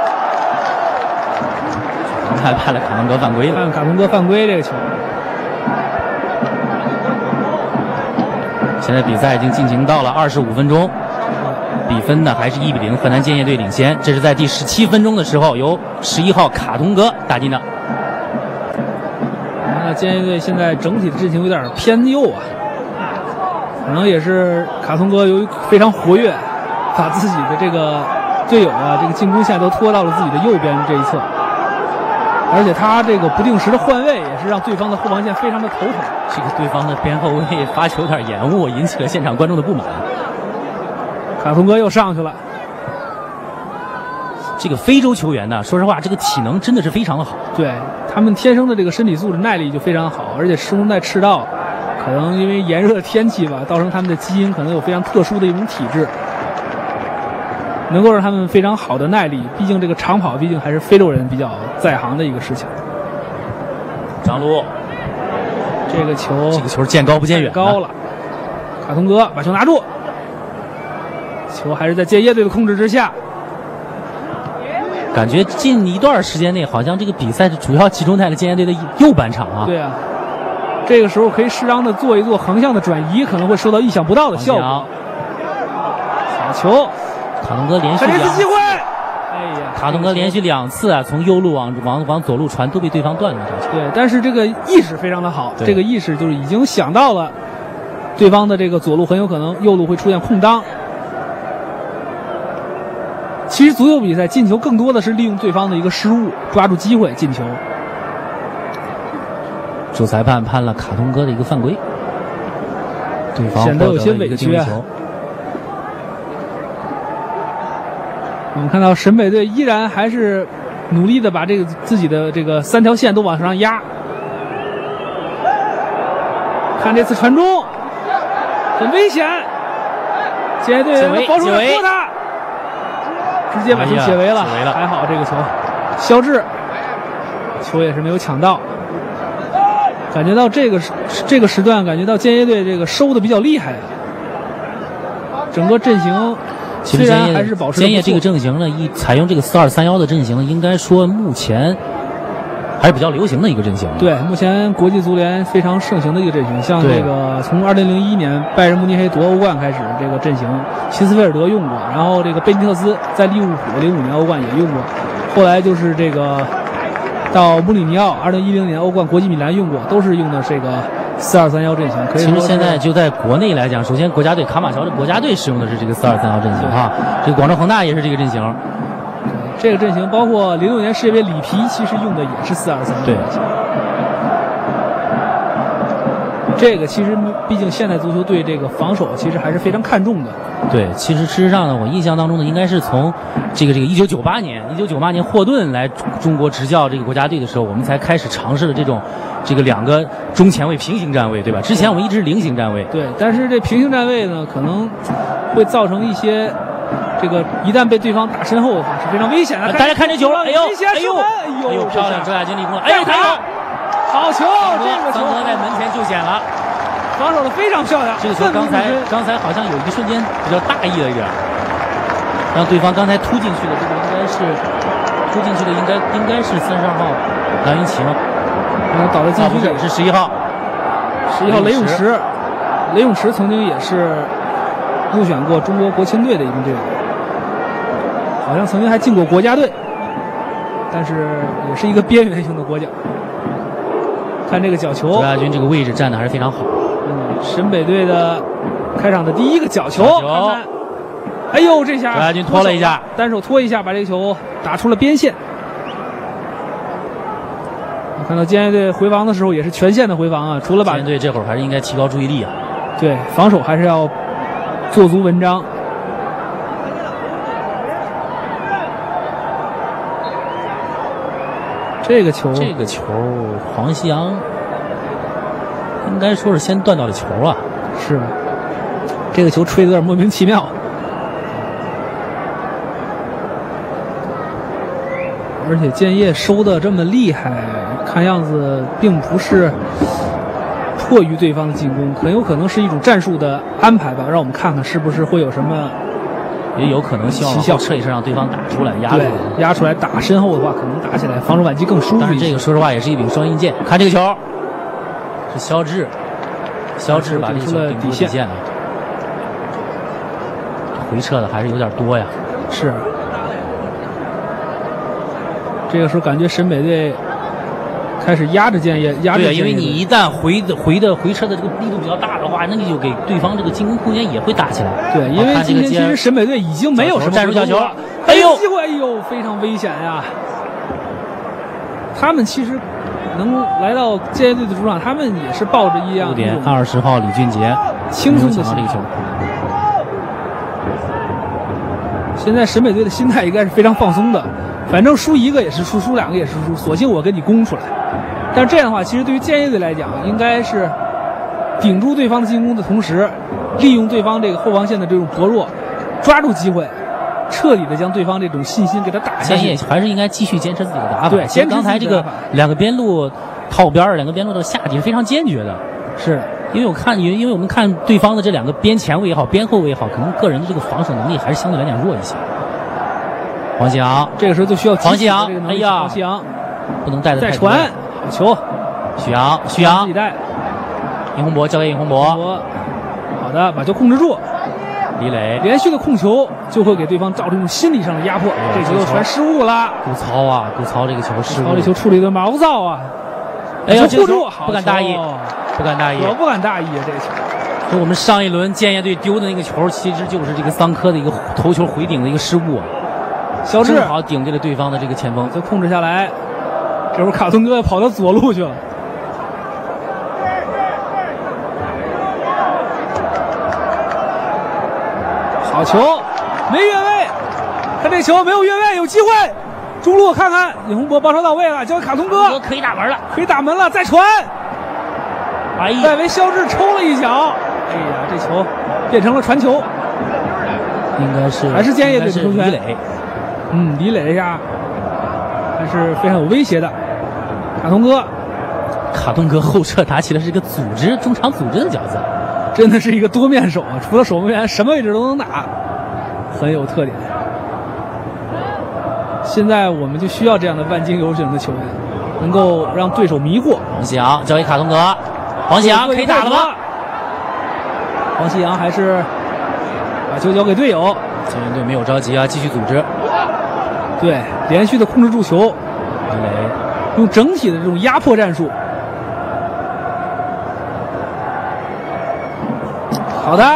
还判了卡通哥犯规了， 判卡通哥犯规这个球。 现在比赛已经进行到了二十五分钟，比分呢还是一比零，河南建业队领先。这是在第十七分钟的时候，由十一号卡通哥打进的。 那建业队现在整体的阵型有点偏右啊，可能也是卡通哥由于非常活跃，把自己的这个队友啊，这个进攻线都拖到了自己的右边这一侧，而且他这个不定时的换位，也是让对方的后防线非常的头疼。 这个对方的边后卫发球有点延误，引起了现场观众的不满。 卡通哥又上去了。 这个非洲球员呢，说实话，这个体能真的是非常的好。 对，他们天生的这个身体素质、耐力就非常好，而且生活在赤道，可能因为炎热的天气吧，造成他们的基因可能有非常特殊的一种体质，能够让他们非常好的耐力。毕竟这个长跑，毕竟还是非洲人比较在行的一个事情。 张璐， 这个球， 这个球见高不见远， 高了。卡通哥把球拿住，球还是在建业队的控制之下。 感觉近一段时间内，好像这个比赛主要集中在了建业队的右半场啊。 对啊，这个时候可以适当的做一做横向的转移，可能会收到意想不到的效果。好球， 卡通哥连续两次机会，哎呀， 卡通哥连续两次啊，从右路往往往左路传都被对方断了。 对，但是这个意识非常的好，这个意识就是已经想到了对方的这个左路很有可能右路会出现空当。其实足球比赛进球更多的是利用对方的一个失误，抓住机会进球。 主裁判判了卡通哥的一个犯规，对方显得有些委屈啊。我们看到沈北队依然还是努力的把这个自己的这个三条线都往上压。看这次传中，很危险，建业队保守的拖他。直接把球解围了， 哎、了还好这个球，肖智球也是没有抢到。感觉到这个这个时段，感觉到建业队这个收的比较厉害，整个阵型虽然还是保持。 建业这个阵型呢，一采用这个四二三幺的阵型，应该说目前还是比较流行的一个阵型。 对，目前国际足联非常盛行的一个阵型，像这个从二零零一年拜仁慕尼黑夺欧冠开始，这个阵型齐斯菲尔德用过，然后这个贝尼特斯在利物浦零五年欧冠也用过，后来就是这个到穆里尼奥二零一零年欧冠国际米兰用过，都是用的这个四二三幺阵型。可以说其实现在就在国内来讲，首先国家队卡马乔的国家队使用的是这个四二三幺阵型哈，这个广州恒大也是这个阵型。 这个阵型包括零六年世界杯里皮，其实用的也是四二三幺阵型。这个其实毕竟现代足球对这个防守其实还是非常看重的。 对，其实事实上呢，我印象当中呢，应该是从这个这个一九九八年，一九九八年霍顿来中国执教这个国家队的时候，我们才开始尝试了这种这个两个中前卫平行站位，对吧？之前我们一直是菱形站位。 对，但是这平行站位呢，可能会造成一些。这个一旦被对方打身后的话是非常危险的。 大家看这球了，哎呦， 哎呦， 哎呦，漂亮！周亚军立功了，哎呦，他有好球！这个球在门前救险了， 防守的非常漂亮。 这个球刚才刚才好像有一瞬间比较大意了一点，让对方刚才突进去的这个应该是突进去的应该应该是三十二号蓝云奇吗？ 然后倒在禁区里是十一号， 十一号雷永池，雷永池曾经也是入选过中国国青队的一名队员。好像曾经还进过国家队，但是也是一个边缘型的国脚。看这个角球， 周亚军这个位置站的还是非常好。 嗯，沈北队的开场的第一个角球，看看，哎呦，这下周亚军拖了一下， 单手拖一下，把这个球打出了边线。看到建业队回防的时候也是全线的回防啊，除了把建业队这会儿还是应该提高注意力啊。 对，防守还是要做足文章。这个球， 这个球，黄夕阳应该说是先断到了球啊。 是，这个球吹得有点莫名其妙。 而且建业收的这么厉害，看样子并不是迫于对方的进攻，很有可能是一种战术的安排吧。让我们看看是不是会有什么， 也有可能希望往后撤一撤，让对方打出来，压住， 压出来打身后的话，可能打起来防守反击更舒服一些。 但是这个说实话也是一柄双刃剑。看这个球，是肖智，肖智把这个球顶出了底线了。回撤的还是有点多呀。 是。这个时候感觉沈北队开始压着建业，压着建业。 对，因为你一旦回的回的回撤的这个力度比较大的话，那你就给对方这个进攻空间也会大起来。 对，因为今天其实沈北队已经没有什么战术角球， 哎呦，机会，哎呦，非常危险呀！他们其实能来到建业队的主场，他们也是抱着一样。 六点二十号李俊杰轻松的抢到这个球。 现在沈北队的心态应该是非常放松的。反正输一个也是输，输两个也是输，索性我给你攻出来。但是这样的话，其实对于建业队来讲，应该是顶住对方的进攻的同时，利用对方这个后防线的这种薄弱，抓住机会，彻底的将对方这种信心给他打下去。 建业还是应该继续坚持自己的打法。 对，坚持刚才这个两个边路套边儿，两个边路的下底是非常坚决的。 是因为我看，因为因为我们看对方的这两个边前卫也好，边后卫也好，可能个人的这个防守能力还是相对来讲弱一些。黄喜阳， 这个时候就需要黄喜阳，哎呀， 黄喜阳不能带的太再传，好球， 许阳，许阳自己带， 尹洪博交给尹洪博， 好的，把球控制住。 李磊连续的控球就会给对方造成一种心理上的压迫，这球传失误了。 顾操啊，顾操这个球失误， 顾操这球处理的毛躁啊！ 哎呀， 护住， 不敢大意，不敢大意， 我不敢大意啊！这个球， 就我们上一轮建业队丢的那个球，其实就是这个桑科的一个头球回顶的一个失误啊。 肖智正好顶进了对方的这个前锋， 就控制下来。这会儿卡顿哥跑到左路去了，好球，没越位，看这球没有越位，有机会。中路看看，尹洪博包抄到位了，交给卡通哥， 可以打门了， 可以打门了，再传。 哎呀， 外围肖智抽了一脚，哎呀，这球变成了传球， 应该是还是建业队的球权。 李磊。 嗯，李磊呀，还是非常有威胁的。卡通哥， 卡通哥后撤打起了是一个组织中场组织的角色， 真的是一个多面手啊！除了守门员，什么位置都能打，很有特点。现在我们就需要这样的万金油型的球员，能够让对手迷惑。 黄喜阳交给卡通哥，黄喜阳可以打了吗？ 黄喜阳还是把球交给队友。 建业队没有着急啊，继续组织。 对，连续的控制住球， 李磊用整体的这种压迫战术。好的，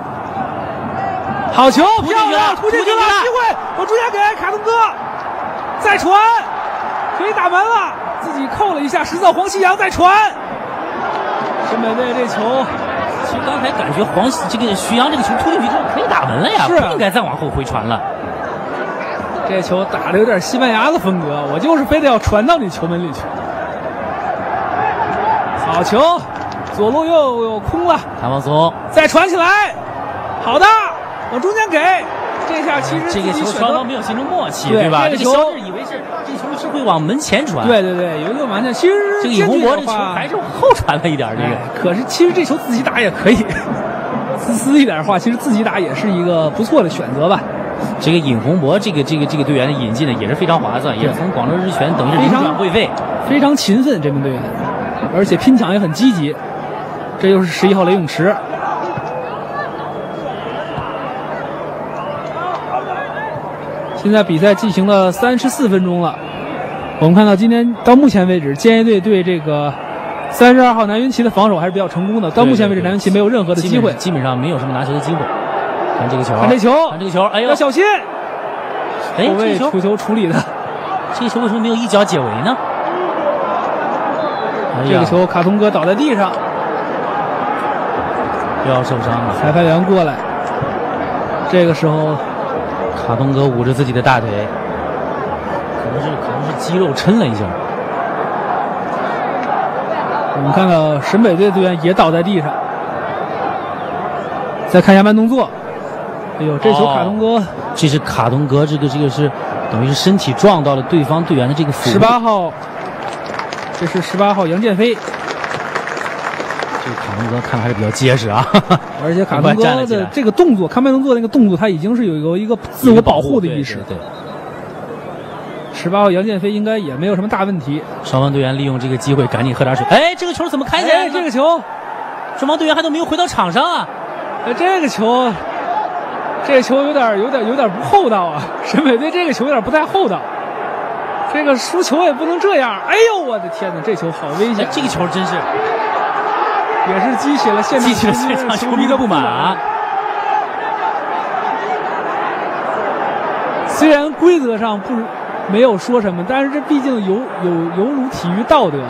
好球，漂亮，突进去了，机会，我直接给卡通哥，再传，可以打门了，自己扣了一下，实造黄喜阳再传。沈北队这球， 其实刚才感觉黄这个徐阳这个球突进去之后可以打门了呀， 是不应该再往后回传了。 这球打的有点西班牙的风格，我就是非得要传到你球门里去。好球，左路又又空了， 谭放松， 再传起来，好的，往中间给。这下其实这个球双方没有形成默契， 对, 对吧？ 这个肖智以为是这球是会往门前传， 对对对，有一个完全其实这个尹洪博这球还是往后传了一点，这个、 哎、可是其实这球自己打也可以，自私一点的话，其实自己打也是一个不错的选择吧。 这个尹洪博这个这个这个队员的引进呢也是非常划算，也是从广州日全等于是零转会费， 非常勤奋这名队员，而且拼抢也很积极。这就是十一号雷永池。现在比赛进行了三十四分钟了，我们看到今天到目前为止，建业队对这个三十二号南云奇的防守还是比较成功的。到目前为止，南云奇没有任何的机会， 基本上没有什么拿球的机会。看这个球， 看这球， 看这个球，哎呦， 要小心！ 哎， 后卫出球处理的， 这个球为什么没有一脚解围呢？ 哎、这个球卡通哥倒在地上， 不要受伤了。 裁判员过来，这个时候。 卡东哥捂着自己的大腿，可能是可能是肌肉抻了一下。 我们看到沈北队队员也倒在地上。再看一下慢动作，哎呦，这球卡东哥， 哦、这是卡东哥，这个这个是等于是身体撞到了对方队员的这个腹部。 十八号，这是十八号杨建飞。 这个卡通哥看来还是比较结实啊， 而且卡通哥的这个动作，看慢动作那个动作，他已经是有一个一个自我保护的意识。 对。 十八号杨建飞应该也没有什么大问题。 双方队员利用这个机会赶紧喝点水。哎，这个球怎么开起来？ 哎，这个球， 双方队员还都没有回到场上啊！ 哎，这个球，这个球有点有点有点不厚道啊！沈北队这个球有点不太厚道。这个输球也不能这样。哎呦，我的天哪，这球好危险！ 这个球真是， 也是激起了现场激起了现场球迷的不满啊！ 虽然规则上不没有说什么，但是这毕竟有有有辱体育道德。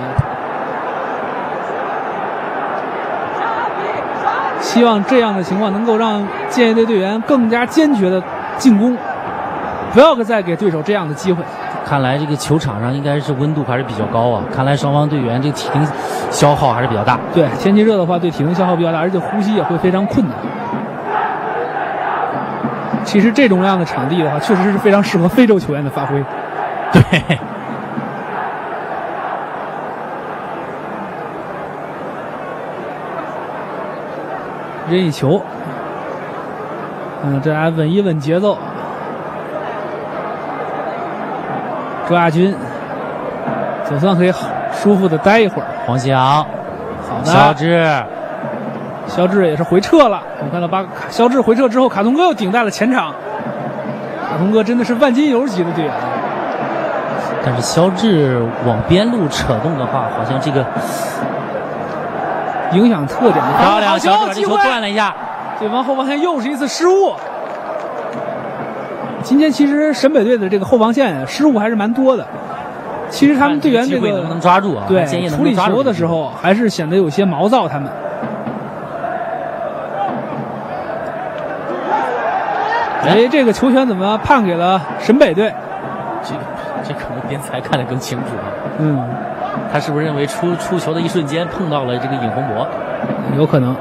希望这样的情况能够让建业队队员更加坚决的进攻，不要再给对手这样的机会。 看来这个球场上应该是温度还是比较高啊，看来双方队员这个体能消耗还是比较大。 对，天气热的话，对体能消耗比较大，而且呼吸也会非常困难。其实这种样的场地的话，确实是非常适合非洲球员的发挥。 对。 任意球，嗯，这来稳一稳节奏。周亚军总算可以舒服的待一会儿。 黄夕阳， 好的， 肖智， 肖智也是回撤了。我们看到把肖智回撤之后，卡通哥又顶在了前场。卡通哥真的是万金油级的队员。 但是肖智往边路扯动的话，好像这个影响特点的漂亮，肖智把这球断了一下。 对方后防线又是一次失误。今天其实沈北队的这个后防线失误还是蛮多的。其实他们队员这个能不能抓住啊？ 对，处理球的时候还是显得有些毛躁。他们。哎，这个球权怎么判给了沈北队？ 这个这可能边裁看得更清楚啊。 嗯， 他是不是认为出出球的一瞬间碰到了这个尹洪博？ 有可能。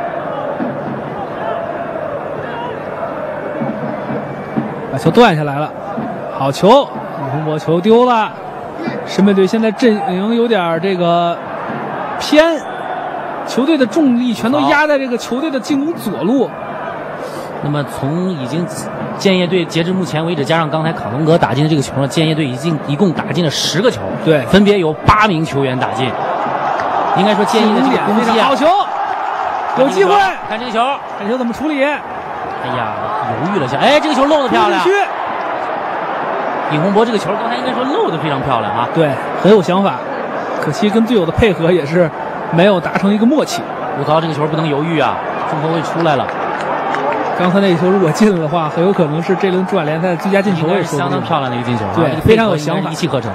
把球断下来了，好球！尹洪博球丢了。沈北队现在阵营有点这个偏，球队的重力全都压在这个球队的进攻左路。 那么从已经建业队截至目前为止，加上刚才卡隆格打进的这个球呢，建业队已经一共打进了十个球， 对， 分别有八名球员打进。应该说建业的这个攻击啊， 好球，有机会， 看这个球， 看这球怎么处理？ 哎呀，犹豫了一下，哎，这个球漏得漂亮。尹洪博这个球刚才应该说漏得非常漂亮啊， 对，很有想法，可惜跟队友的配合也是没有达成一个默契。 吴涛这个球不能犹豫啊，中后卫出来了。 刚才那个球如果进了的话，很有可能是这轮中甲联赛最佳进球， 也是相当漂亮的一个进球， 对，非常有想法， 一气呵成。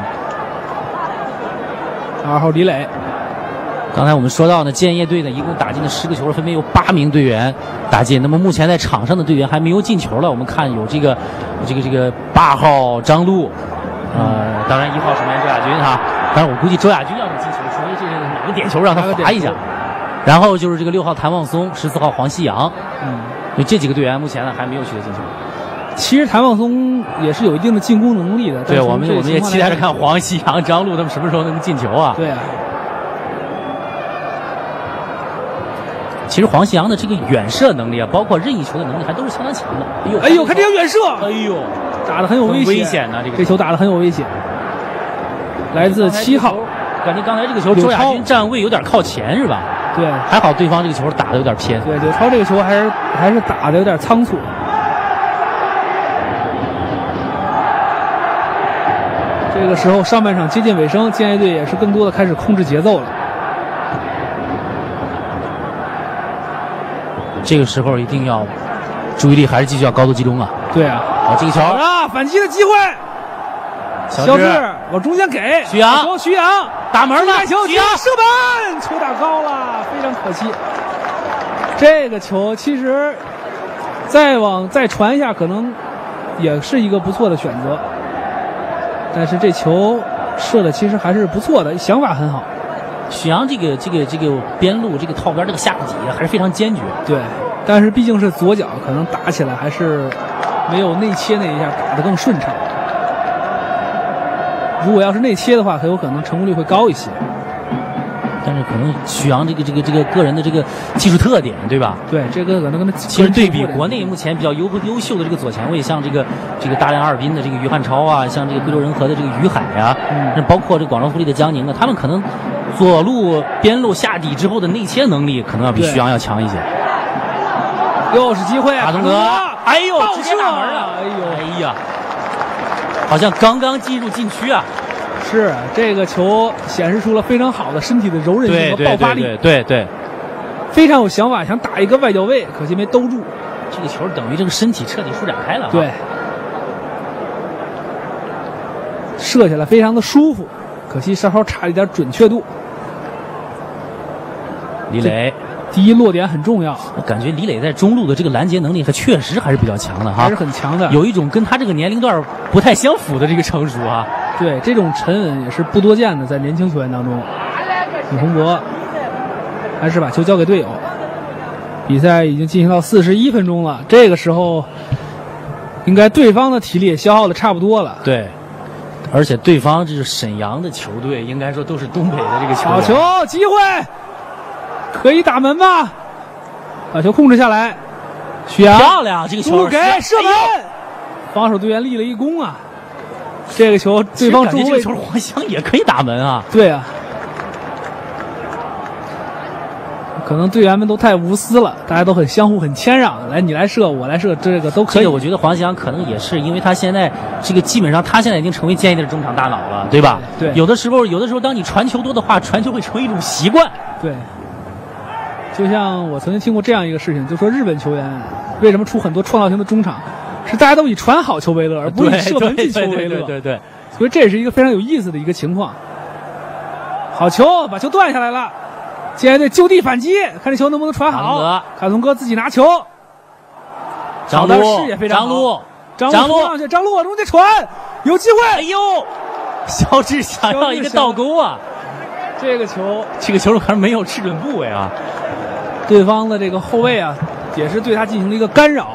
二号李磊， 刚才我们说到呢，建业队呢一共打进了十个球，分别有八名队员打进。那么目前在场上的队员还没有进球了，我们看有这个有这个这个八号张璐，呃，当然一号守门员周亚军哈，当然我估计周亚军要是进球，除非这是哪个点球让他罚一下。然后就是这个六号谭望松，十四号黄夕阳，嗯，所以这几个队员目前呢还没有取得进球。 其实谭望松也是有一定的进攻能力的， 对我们我们也期待着看黄夕阳、张璐他们什么时候能进球啊？ 对啊。 其实黄夕阳的这个远射能力啊，包括任意球的能力，还都是相当强的。 哎呦，哎呦，看这个远射， 哎呦， 打得很有危险， 危险呐、啊！这个这球打得很有危险。来自七号， 感觉刚才这个球周亚军站位有点靠前是吧？ 对， 还好对方这个球打得有点偏。 对，柳超这个球还是还是打得有点仓促。这个时候上半场接近尾声，建业队也是更多的开始控制节奏了。 这个时候一定要注意力还是继续要高度集中啊！ 对啊， 好，这个球啊，反击的机会， 肖智往中间给徐阳， 徐阳打门了， 徐阳射门，球打高了，非常可惜。这个球其实再往再传一下，可能也是一个不错的选择，但是这球射的其实还是不错的，想法很好。 许阳这个这个这个边路这个套边这个下底还是非常坚决， 对，但是毕竟是左脚，可能打起来还是没有内切那一下打得更顺畅。 如果要是内切的话，很有可能成功率会高一些。 但是可能徐阳这个这个这个个人的这个技术特点，对吧？ 对，这个可能跟他其实对比国内目前比较优优秀的这个左前卫，像这个这个大连阿尔滨的这个于汉超啊，像这个贵州仁和的这个于海啊，嗯，包括这个广州富力的江宁啊，他们可能左路边路下底之后的内切能力可能要比徐阳要强一些。 又是机会， 卡通哥，哎呦，直接打门啊！ 哎呦， 哎呀，好像刚刚进入禁区啊。 是这个球显示出了非常好的身体的柔韧性和爆发力， 对对 对, 对, 对, 对， 非常有想法，想打一个外脚位，可惜没兜住。 这个球等于这个身体彻底舒展开了， 对，射起来非常的舒服，可惜稍稍差一点准确度。 李磊第一落点很重要， 我感觉李磊在中路的这个拦截能力，他确实还是比较强的哈， 还是很强的， 有一种跟他这个年龄段不太相符的这个成熟啊。 对，这种沉稳也是不多见的，在年轻球员当中。李洪博还是把球交给队友。比赛已经进行到四十一分钟了，这个时候应该对方的体力也消耗的差不多了。 对，而且对方这是沈阳的球队，应该说都是东北的这个球员。 好球，机会可以打门吗？把球控制下来，徐阳漂亮，这个球给射门，哎，防守队员立了一功啊！这个球，对方中卫这个球黄翔也可以打门啊！ 对啊，可能队员们都太无私了，大家都很相互、很谦让。来，你来射，我来射，这个都可以。 这个我觉得黄翔可能也是，因为他现在这个基本上他现在已经成为建业队的中场大脑了，对吧？ 对。 有的时候，有的时候，当你传球多的话，传球会成为一种习惯。 对。就像我曾经听过这样一个事情，就说日本球员为什么出很多创造性的中场。是大家都以传好球为乐，而不是以射门进球为乐。 对对 对, 对, 对， 所以这也是一个非常有意思的一个情况。好球，把球断下来了，建业队就地反击，看这球能不能传好。卡通哥自己拿球， 张路视野非常好。 张路，张路上去，张路往中间传，有机会。 哎呦，肖智想要一个倒钩啊！ 这个球， 这个球可能没有吃准部位啊。 对方的这个后卫啊，也是对他进行了一个干扰。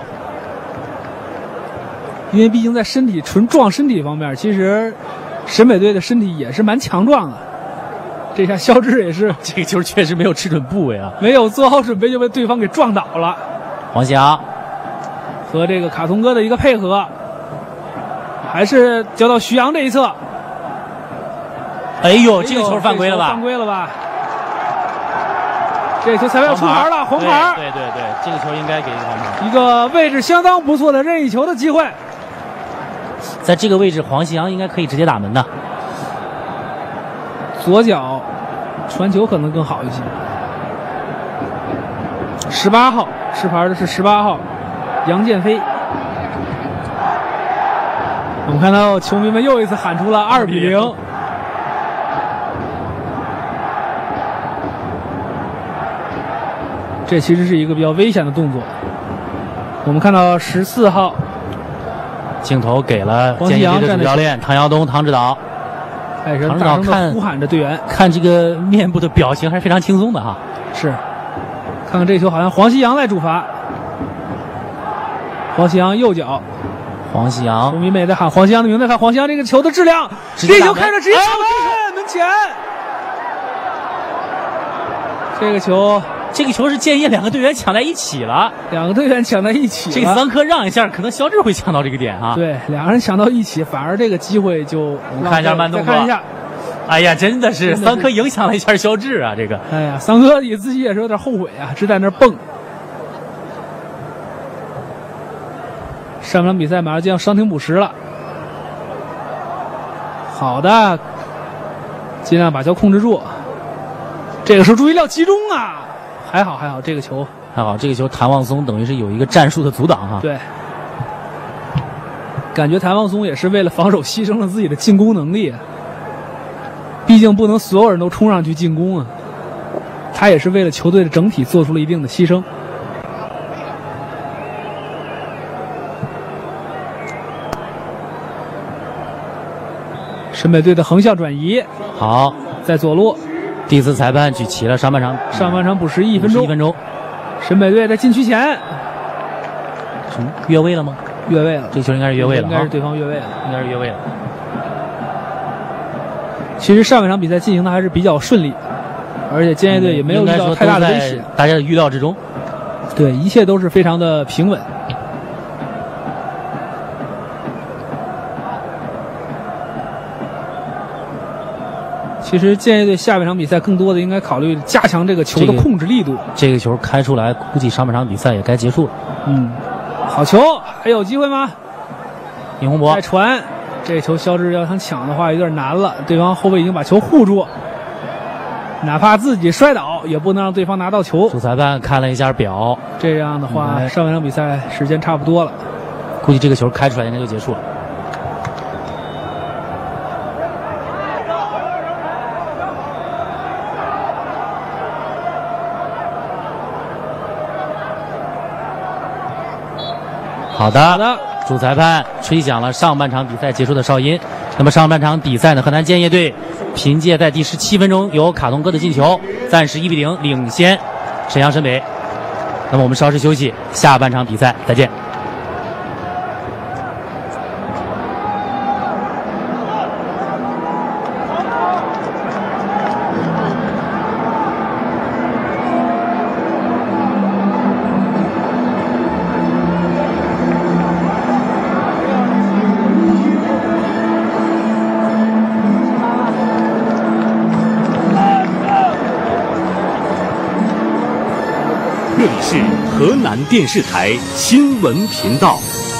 因为毕竟在身体纯壮身体方面，其实沈北队的身体也是蛮强壮的。这下肖智也是这个球确实没有吃准部位啊， 没有做好准备就被对方给撞倒了。 黄翔和这个卡通哥的一个配合，还是交到徐阳这一侧。 哎呦，这个球犯规了吧？ 犯规了吧？这球裁判要出牌了，红牌。 对对对，这个球应该给一个黄牌。 一个位置相当不错的任意球的机会。 在这个位置，黄翔应该可以直接打门的。 左脚传球可能更好一些。十八号持牌的是十八号杨建飞。我们看到球迷们又一次喊出了二比零。这其实是一个比较危险的动作。我们看到十四号。 镜头给了建业队的主教练唐尧东唐指导，唐指导看呼喊着队员， 看这个面部的表情还是非常轻松的哈。 是，看看这球好像黄西阳来主罚，黄西阳右脚， 黄西阳， 球迷们也在喊黄西阳的名字，看黄西阳这个球的质量，这球开着直接上门，门前，这个球。 这个球是建业两个队员抢在一起了， 两个队员抢在一起了。 这个桑科让一下，可能肖智会抢到这个点啊。 对，两个人抢到一起，反而这个机会就我们看一下慢动作。 看一下， 哎呀，真的是桑科影响了一下肖智啊，这个。 哎呀，桑科也自己也是有点后悔啊，只在那儿蹦。上场比赛马上就要伤停补时了。好的，尽量把球控制住。这个时候注意力要集中啊。还好还好，这个球还好，这个球谭望松等于是有一个战术的阻挡哈。 对，感觉谭望松也是为了防守牺牲了自己的进攻能力，毕竟不能所有人都冲上去进攻啊。他也是为了球队的整体做出了一定的牺牲。沈北队的横向转移， 好， 在左路。 第一次裁判举旗了，上半场上半场补时一分钟， 一分钟。 沈北队在禁区前， 什么越位了吗？ 越位了， 这球应该是越位了， 应该是对方越位了， 应该是越位了。 其实上半场比赛进行的还是比较顺利，而且建业队也没有遇到太大的威胁， 大家的预料之中。 对，一切都是非常的平稳。其实建业队下半场比赛更多的应该考虑加强这个球的控制力度。 这个、这个球开出来，估计上半场比赛也该结束了。 嗯，好球，还有机会吗？ 尹洪博再传，这球肖智要想抢的话有点难了，对方后卫已经把球护住，哪怕自己摔倒也不能让对方拿到球。 主裁判看了一下表， 这样的话、嗯、上半场比赛时间差不多了， 估计这个球开出来应该就结束了。好的， 好的， 主裁判吹响了上半场比赛结束的哨音。那么上半场比赛呢，河南建业队凭借在第十七分钟由卡东哥的进球，暂时一比零领先沈阳沈北。那么我们稍事休息，下半场比赛再见。 这里是河南电视台新闻频道。